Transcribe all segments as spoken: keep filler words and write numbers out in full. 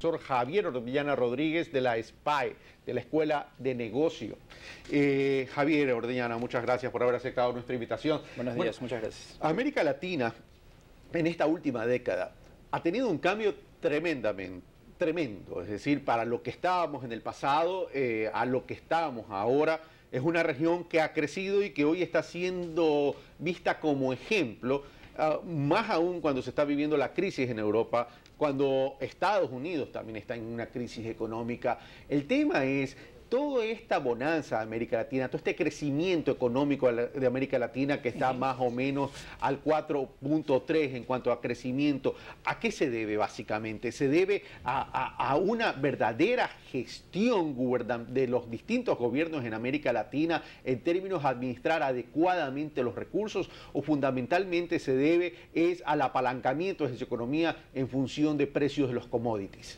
profesor Javier Orellana Rodríguez de la S P A E, de la Escuela de Negocio. Eh, Javier Orellana, muchas gracias por haber aceptado nuestra invitación. Buenos días, bueno, muchas gracias. América Latina, en esta última década, ha tenido un cambio tremendamente, tremendo, es decir, para lo que estábamos en el pasado, eh, a lo que estamos ahora. Es una región que ha crecido y que hoy está siendo vista como ejemplo, uh, más aún cuando se está viviendo la crisis en Europa, cuando Estados Unidos también está en una crisis económica. El tema es toda esta bonanza de América Latina, todo este crecimiento económico de América Latina que está más o menos al cuatro punto tres en cuanto a crecimiento. ¿A qué se debe básicamente? Se debe a, a, a una verdadera gestión de los distintos gobiernos en América Latina en términos de administrar adecuadamente los recursos, o fundamentalmente se debe es al apalancamiento de su economía en función de precios de los commodities.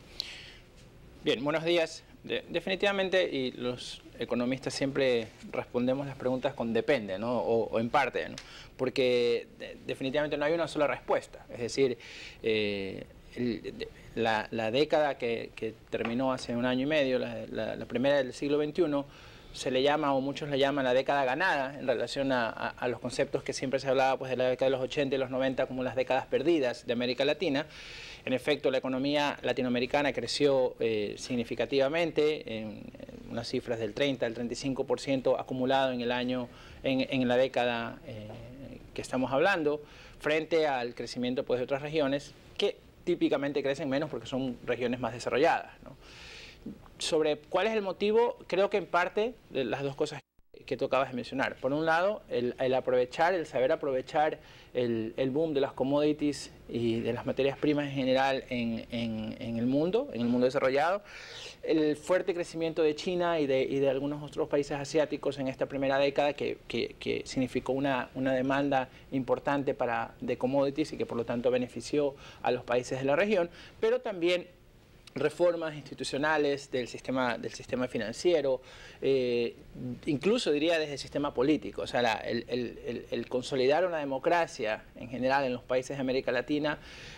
Bien, buenos días. De, definitivamente, y los economistas siempre respondemos las preguntas con depende, ¿no? o, o en parte, ¿no? Porque de, definitivamente no hay una sola respuesta. Es decir, eh, el, de, la, la década que, que terminó hace un año y medio, la, la, la primera del siglo veintiuno, se le llama, o muchos le llaman, la década ganada en relación a, a, a los conceptos que siempre se hablaba pues, de la década de los ochenta y los noventa como las décadas perdidas de América Latina. En efecto, la economía latinoamericana creció eh, significativamente, en, en unas cifras del treinta al treinta y cinco por ciento acumulado en el año, en, en la década eh, que estamos hablando, frente al crecimiento pues, de otras regiones que típicamente crecen menos porque son regiones más desarrolladas, ¿no? Sobre cuál es el motivo, creo que en parte de las dos cosas que tú acabas de mencionar. Por un lado, el, el aprovechar, el saber aprovechar el, el boom de las commodities y de las materias primas en general en, en, en el mundo, en el mundo desarrollado. El fuerte crecimiento de China y de, y de algunos otros países asiáticos en esta primera década que, que, que significó una, una demanda importante para, de commodities y que por lo tanto benefició a los países de la región, pero también reformas institucionales del sistema, del sistema financiero, eh, incluso diría desde el sistema político. O sea, la, el, el, el consolidar una democracia en general en los países de América Latina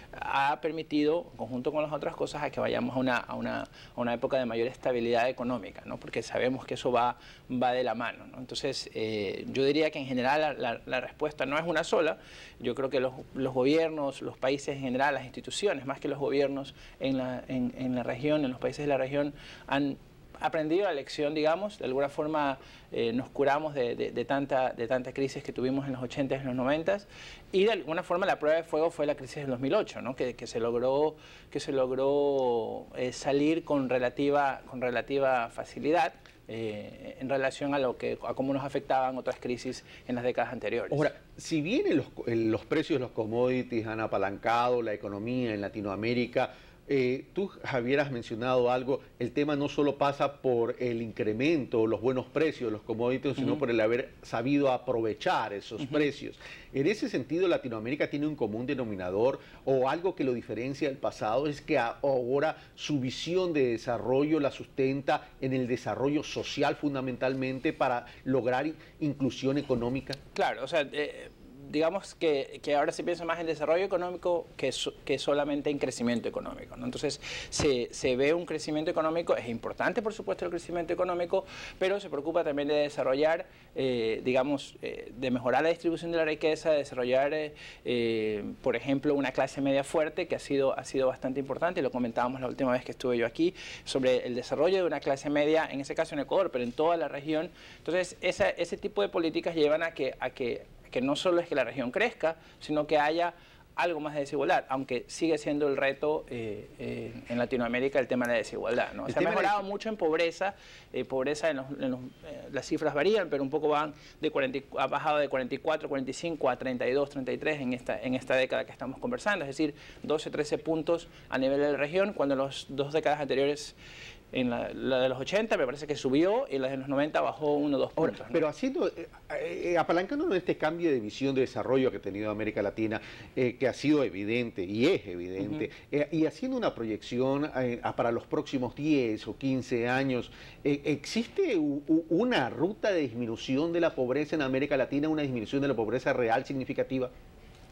ha permitido, en conjunto con las otras cosas, a que vayamos a una, a una, a una época de mayor estabilidad económica, ¿no? Porque sabemos que eso va, va de la mano, ¿no? Entonces, eh, yo diría que en general la, la, la respuesta no es una sola. Yo creo que los, los gobiernos, los países en general, las instituciones, más que los gobiernos en la, en, en la región, en los países de la región, han aprendido la lección, digamos. De alguna forma eh, nos curamos de, de, de, tanta, de tanta crisis que tuvimos en los ochentas y en los noventas, y de alguna forma la prueba de fuego fue la crisis del dos mil ocho, ¿no? que, que se logró, que se logró eh, salir con relativa, con relativa facilidad eh, en relación a, lo que, a cómo nos afectaban otras crisis en las décadas anteriores. Ahora, si bien los, los precios de los commodities han apalancado la economía en Latinoamérica, Eh, tú, Javier, has mencionado algo. El tema no solo pasa por el incremento, los buenos precios de los commodities, sino uh-huh. por el haber sabido aprovechar esos uh-huh. precios. En ese sentido, Latinoamérica tiene un común denominador, o algo que lo diferencia del pasado, es que ahora su visión de desarrollo la sustenta en el desarrollo social fundamentalmente para lograr inclusión económica. Claro, o sea, eh, digamos que, que ahora se piensa más en desarrollo económico que, so, que solamente en crecimiento económico, ¿no? Entonces se, se ve un crecimiento económico, es importante por supuesto el crecimiento económico, pero se preocupa también de desarrollar, eh, digamos, eh, de mejorar la distribución de la riqueza, de desarrollar, eh, eh, por ejemplo, una clase media fuerte que ha sido, ha sido bastante importante, lo comentábamos la última vez que estuve yo aquí, sobre el desarrollo de una clase media, en ese caso en Ecuador, pero en toda la región. Entonces esa, ese tipo de políticas llevan a que, a que que no solo es que la región crezca, sino que haya algo más de desigualdad, aunque sigue siendo el reto eh, eh, en Latinoamérica el tema de la desigualdad, ¿no? Se ha mejorado de... mucho en pobreza, eh, pobreza en los, en los, eh, las cifras varían, pero un poco van de cuarenta, ha bajado de cuarenta y cuatro, cuarenta y cinco a treinta y dos, treinta y tres en esta, en esta década que estamos conversando, es decir, doce, trece puntos a nivel de la región, cuando las dos décadas anteriores, en la, la de los ochenta me parece que subió y la de los noventa bajó uno o dos puntos. Ahora, ¿no? Pero haciendo, eh, eh, apalancándonos en este cambio de visión de desarrollo que ha tenido América Latina, eh, que ha sido evidente y es evidente, uh-huh. eh, y haciendo una proyección eh, para los próximos diez o quince años, eh, ¿existe u, u, una ruta de disminución de la pobreza en América Latina, una disminución de la pobreza real significativa?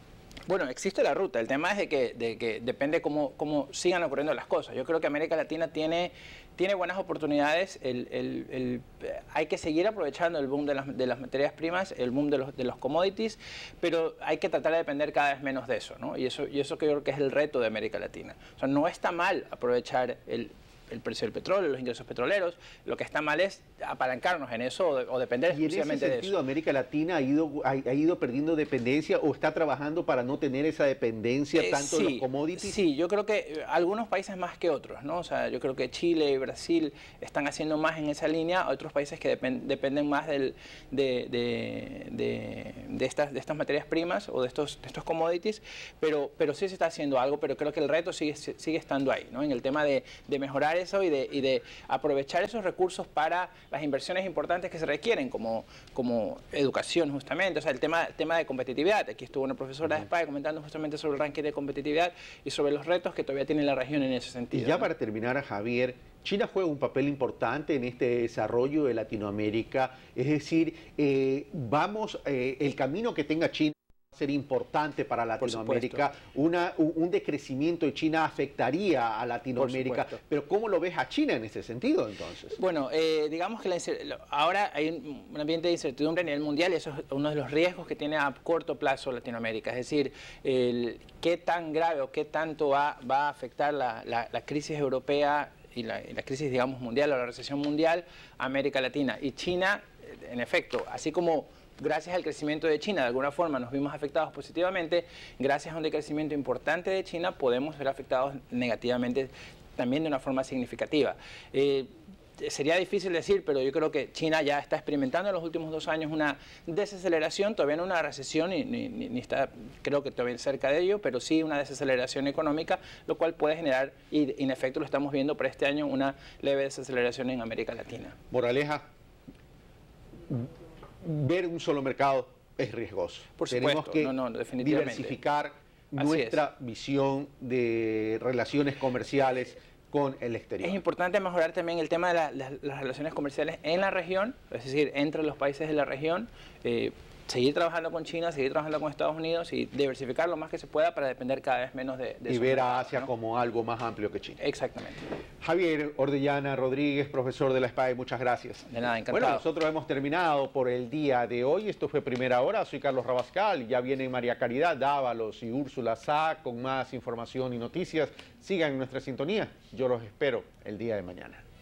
Bueno, existe la ruta. El tema es de que, de que depende cómo, cómo sigan ocurriendo las cosas. Yo creo que América Latina tiene, tiene buenas oportunidades. El, el, el, hay que seguir aprovechando el boom de las, de las materias primas, el boom de los, de los commodities, pero hay que tratar de depender cada vez menos de eso, ¿no? Y eso, y eso que yo creo que es el reto de América Latina. O sea, no está mal aprovechar el el precio del petróleo, los ingresos petroleros. Lo que está mal es apalancarnos en eso o, de, o depender exclusivamente de eso. ¿Y en ese sentido América Latina ha ido, ha, ha ido perdiendo dependencia o está trabajando para no tener esa dependencia Eh, tanto sí, de los commodities? Sí, yo creo que algunos países más que otros, ¿no? O sea, yo creo que Chile y Brasil están haciendo más en esa línea, otros países que depend, dependen más del, de, de, de, de, estas, de estas materias primas o de estos, de estos commodities, pero, pero sí se está haciendo algo, pero creo que el reto sigue, sigue estando ahí, ¿no? En el tema de, de mejorar eso y de, y de aprovechar esos recursos para las inversiones importantes que se requieren, como, como educación justamente, o sea, el tema, tema de competitividad. Aquí estuvo una profesora de España comentando justamente sobre el ranking de competitividad y sobre los retos que todavía tiene la región en ese sentido. Y ya ¿no? para terminar, Javier, China juega un papel importante en este desarrollo de Latinoamérica, es decir, eh, vamos, eh, el camino que tenga China va a ser importante para Latinoamérica. Una, un, un decrecimiento de China afectaría a Latinoamérica, pero ¿cómo lo ves a China en ese sentido entonces? Bueno, eh, digamos que la ahora hay un, un ambiente de incertidumbre a nivel mundial y eso es uno de los riesgos que tiene a corto plazo Latinoamérica, es decir, el, qué tan grave o qué tanto va, va a afectar la, la, la crisis europea y la, y la crisis, digamos, mundial o la recesión mundial a América Latina. Y China, en efecto, así como gracias al crecimiento de China, de alguna forma nos vimos afectados positivamente, gracias a un decrecimiento importante de China podemos ser afectados negativamente también de una forma significativa. Eh, Sería difícil decir, pero yo creo que China ya está experimentando en los últimos dos años una desaceleración, todavía no una recesión, ni, ni, ni está, creo que todavía cerca de ello, pero sí una desaceleración económica, lo cual puede generar, y en efecto lo estamos viendo para este año, una leve desaceleración en América Latina. Moraleja, ver un solo mercado es riesgoso. Por supuesto, tenemos que no, no, definitivamente. diversificar Así nuestra es. visión de relaciones comerciales con el exterior. Es importante mejorar también el tema de la, la, las relaciones comerciales en la región, es decir, entre los países de la región, eh, seguir trabajando con China, seguir trabajando con Estados Unidos y diversificar lo más que se pueda para depender cada vez menos de, de y ver mercados, a Asia, ¿no?, como algo más amplio que China. Exactamente. Javier Orellana Rodríguez, profesor de la SPAE, muchas gracias. De nada, encantado. Bueno, nosotros hemos terminado por el día de hoy. Esto fue Primera Hora. Soy Carlos Rabascal. Ya vienen María Caridad Dávalos y Úrsula Sá con más información y noticias. Sigan en nuestra sintonía. Yo los espero el día de mañana.